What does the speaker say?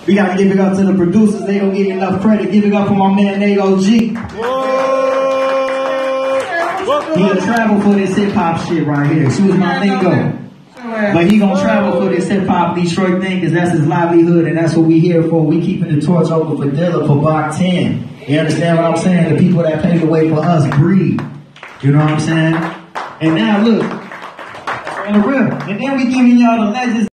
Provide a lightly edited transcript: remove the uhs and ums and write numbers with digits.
We got to give it up to the producers. They don't get enough credit. Give it up for my man, Nate OG. He'll travel for this hip-hop shit right here. She was my lingo. But he gonna travel for this hip-hop Detroit thing because that's his livelihood and that's what we here for. We keeping the torch open for Dilla, for Bach 10. You understand what I'm saying? The people that paved the way for us breathe. You know what I'm saying? And now look, on the real. And then we giving y'all the legends.